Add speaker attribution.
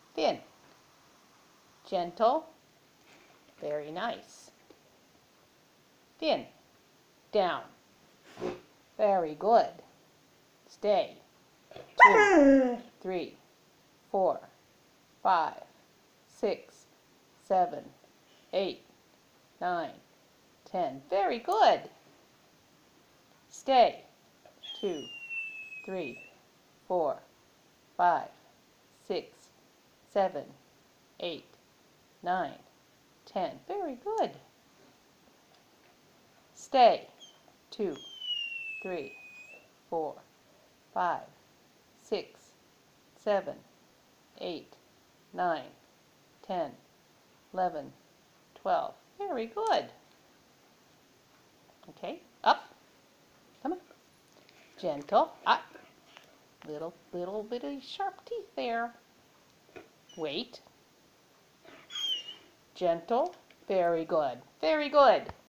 Speaker 1: Fionn. Gentle. Very nice. Fionn. Down. Very good. Stay. 2, 3, 4, 5, 6, 7, 8, 9, 10. Very good. Stay. 2, 3, 4, 5, 6, 7, 8, 9, 10. Very good. Stay. 2, 3, 4, 5, 6, 7, 8, 9, 10, 11, 12. Very good. Okay, up. Come on. Gentle. Up. Little bitty sharp teeth there. Wait. Gentle. Very good. Very good.